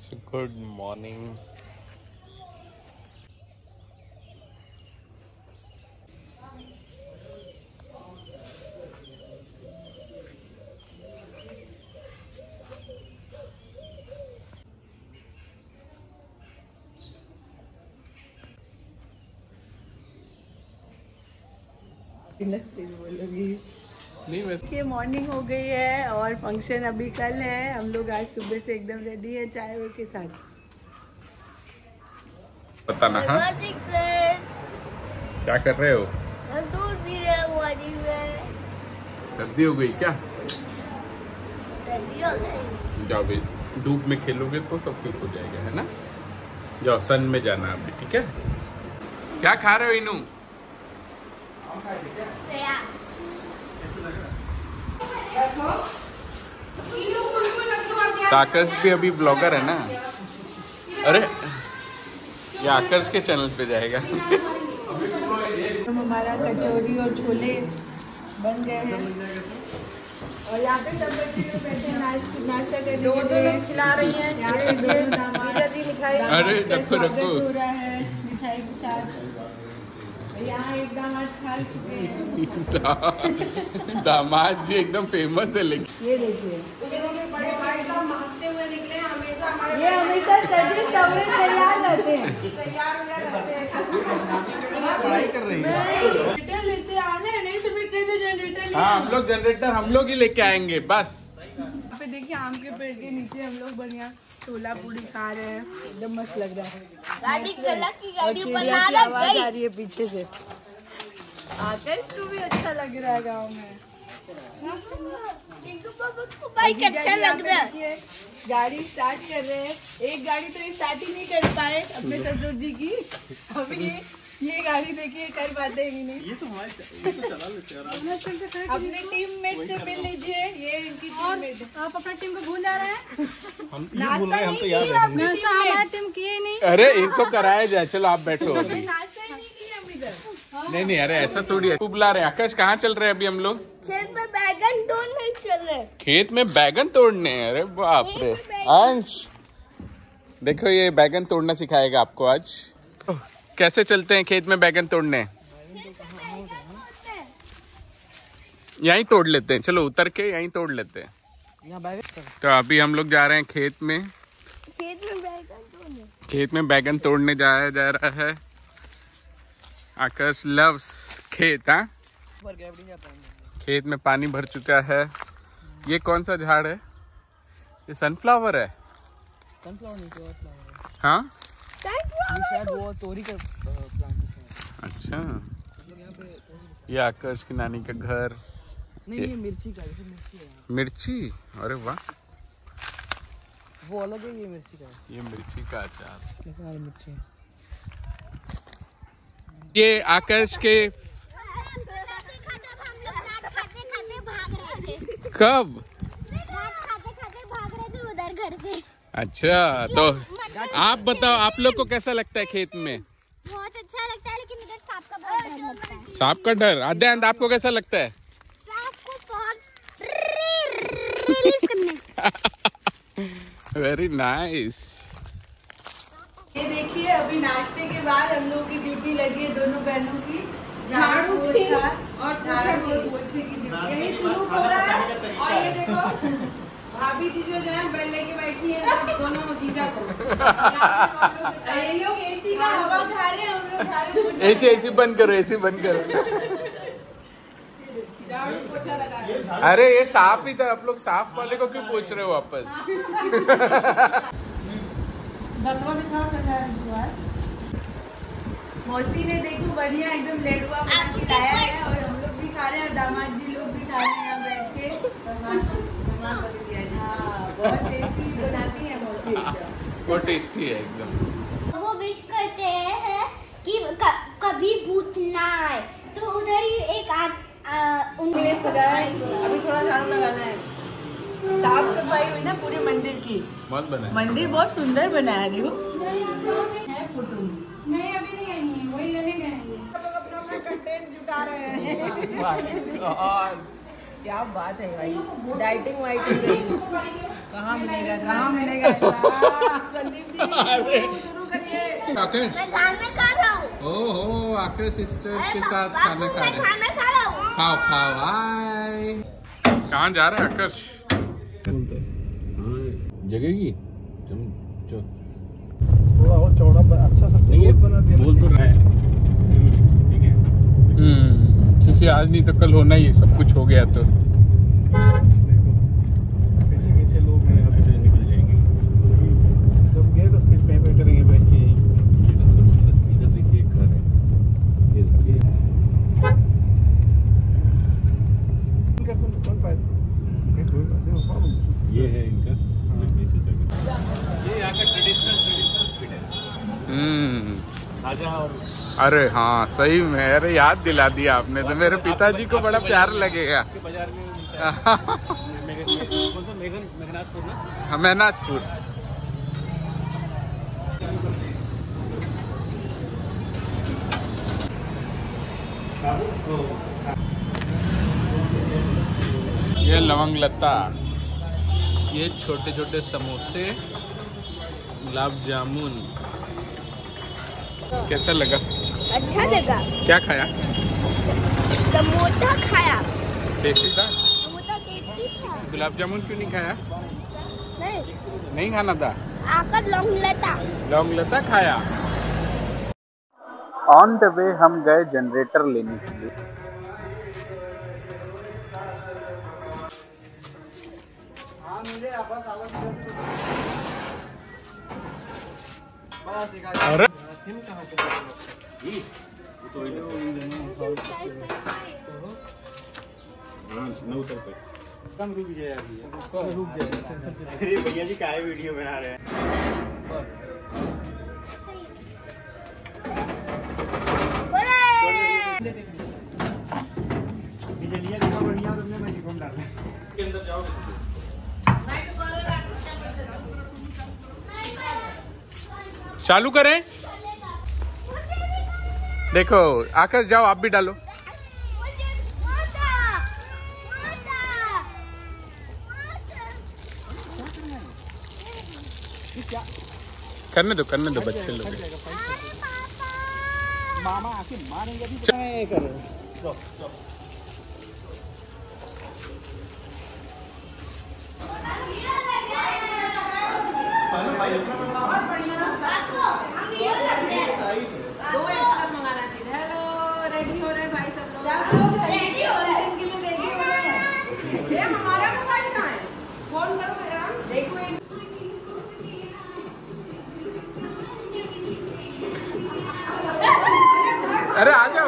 Good morning. ये morning हो गई है और फंक्शन अभी कल है। हम लोग आज सुबह से एकदम रेडी है चाय के साथ। पता ना। हाँ, क्या कर रहे हो? सर्दी हो गई क्या? जाओ भाई, धूप में खेलोगे तो सब ठीक हो जाएगा, है ना? जाओ, सन में जाना अभी, ठीक है? क्या खा रहे हो इनू? आकर्ष भी अभी ब्लॉगर है ना। अरे ये आकर्ष के चैनल पे जाएगा। हमारा कचौरी और छोले बन गए हैं और यहाँ पे सब बच्चे लोग बैठे नाश्ता करने दो लोग खिला रही हैं। मिठाई अरे रखो रखो हो रहा है मिठाई के साथ। यहाँ एक दामाद खा चुके हैं। दामाद जी एकदम फेमस है। लेकिन ये देखिए, बड़े भाई साहब मांगते हुए निकले हमेशा। ये हमेशा सजे सवरे तैयार रहते हैं। तैयार रहते हैं। पढ़ाई कर रही है। जनरेटर लेते आने नहीं तो मैं कहते जनरेटर। हाँ, हम लोग जनरेटर हम लोग ही लेके आएंगे बस। यहाँ पे देखिए आम के पेड़ के नीचे हम लोग बढ़िया छोला पूरी खा रहे हैं। एकदम मस्त लग रहा है। गाड़ी कला की गाड़ी चिड़िया की आवाज आ रही है पीछे से। आकर्ष को भी अच्छा लग रहा है गाँव में। बाइक अच्छा लग रहा है। गाड़ी स्टार्ट कर रहे हैं। एक गाड़ी तो ये स्टार्ट ही नहीं कर पाए अपने ससुर जी की। अभी ये गाड़ी देखिए कर पाते ही नहीं। ये तो चला लेते हैं। अपने टीममेट से मिल लीजिए। ये इनकी टीममेट। आप अपना टीम को भूल जा रहे हैं। हम ये भूल रहे हैं, हम तो याद है। हमारा टीम किए नहीं। अरे इनको कराया जाए। चलो आप बैठो अभी। नाश्ता ही नहीं किया हम इधर। नहीं, अरे ऐसा थोड़ी है। बुला रहे हैं। आकाश कहाँ चल रहे हैं अभी हम लोग? खेत में बैगन तोड़ने चल रहे। खेत में बैगन तोड़ने। अरे बाप रे। अंश देखो, ये बैगन तोड़ना सिखाएगा आपको आज। कैसे चलते हैं खेत में बैगन तोड़ने? यहीं तोड़ लेते हैं। चलो उतर के यहीं तोड़ लेते हैं। तो अभी हम लोग जा रहे हैं खेत में बैगन तोड़ने जाया जा रहा है। आकाश लव्स खेत। हाँ, खेत में पानी भर चुका है। ये कौन सा झाड़ है? ये सनफ्लावर है। हाँ, शायद वो तोरी का प्लांट है। अच्छा, ये आकर्ष की नानी का घर। नहीं, मिर्ची का। मिर्ची है। मिर्ची? अरे वाह, वो अलग है, ये मिर्ची का है। ये मिर्ची का अचार। मिर्ची है। ये आकर्ष के कब? उधर घर से। अच्छा, तो आप बताओ, आप लोग को कैसा लगता है खेत में? बहुत अच्छा लगता है, लेकिन इधर सांप का बहुत डर लगता है। सांप का डर? अध्ययन आपको कैसा लगता है? सांप को बहुत रिलीज करने। Very nice. ये देखिए, अभी नाश्ते के बाद हम लोगों की ड्यूटी लगी है दोनों बहनों की। झाड़ू की और पोछे की ड्यूटी यही शुरू हो रहा है। और ये देखो भाभी जी जो है बेल लेके बैठी है दोनों जीजा को। ये लोग एसी का हवा खा रहे हैं, हम लोग खा रहे हैं। एसी बंद करो, एसी बंद करो। झाड़ू पोछा लगा रहे हैं। अरे ये साफ ही था, आप लोग साफ वाले को क्यों पूछ रहे हो वापस? मौसी ने देखो बढ़िया एकदम लेडुआ बना के लाया है और हम लोग भी खा रहे हैं। दामाद जी लोग भी खा रहे हैं यहाँ बैठ के। हाँ, बहुत टेस्टी बनाती है मौसी एकदम। बहुत टेस्टी है एकदम। वो विश करते हैं कि कभी भूत ना आए, तो उधर ही एक उन्हें सजाया है। अभी थोड़ा झाड़ू लगाना है। साफ सफाई हुई ना पूरे मंदिर की। मस्त बना है। मंदिर बहुत सुंदर बनाया है। फोटो नहीं, अभी नहीं आई है, वही लेने गए हैं। अपना कंटेंट जुटा रहे हैं। क्या बात है भाई, डाइटिंग वाइटिंग कहाँ मिलेगा ऐसा? अरे शुरू करिए। आकाश, मैं खाना खा रहा हूँ। ओहो आकाश सिस्टर्स के साथ खाना खा रहे हैं। खाना खा रहा हूँ। खाओ खाओ हाय। कहाँ जा रहा है आकाश? जगेगी थोड़ा और चौड़ा अच्छा सा बना दिया। बोल तो रहा है। ठीक है। क्योंकि आज नहीं तो कल होना ही, सब कुछ हो गया तो कैसे लोग यहाँ पे निकल जाएंगे। जब गए तो फिर पेमेंट करेंगे बैठ के। इधर देखिए एक घर है, ये देखिए। कोई बात नहीं, ये है इनका ये यहाँ का ट्रेडिशनल फूड है। खाजा और अरे हाँ सही में, अरे याद दिला दिया आपने तो, मेरे पिताजी को बड़ा प्यार लगेगा। बाजार में मेघनाथपुर ना। हाँ मेघनाथपुर। ये लवंग लता, ये छोटे छोटे समोसे, गुलाब जामुन। कैसा लगा? अच्छा लगा। क्या खाया? समोसा खाया। टेस्टी था? समोसा टेस्टी था। गुलाब जामुन क्यों नहीं खाया? नहीं, नहीं खाना था? आकर लौंग लता। लौंग लता खाया। ऑन द वे हम गए जनरेटर लेने के लिए। अरे कम रुक जाए अरे भैया जी काहे वीडियो बना रहे हैं। बढ़िया तुमने मैं घूम डाला के अंदर जाओ। चालू करें? देखो आकर जाओ, आप भी डालो। करने दो बच्चे लोग। मामा आके मारेंगे अभी। करो दो एक साथ मंगाना चाहिए। हेलो, रेडी हो रहे हैं भाई सब लोग? रेडी हो रहे हैं, इनके लिए रेडी हो रहे हैं। ये हमारा मोबाइल कहाँ है? फोन करो भैया, देखो एक। अरे आ जाओ